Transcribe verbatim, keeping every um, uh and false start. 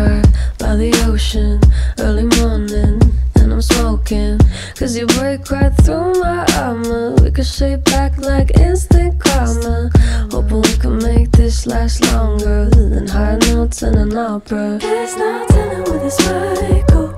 car by the ocean, early morning, and I'm smoking. Cause you break right through my armor. We could shape back like instant karma. Hoping we can make this last longer than high notes in an opera. There's no telling where this might go.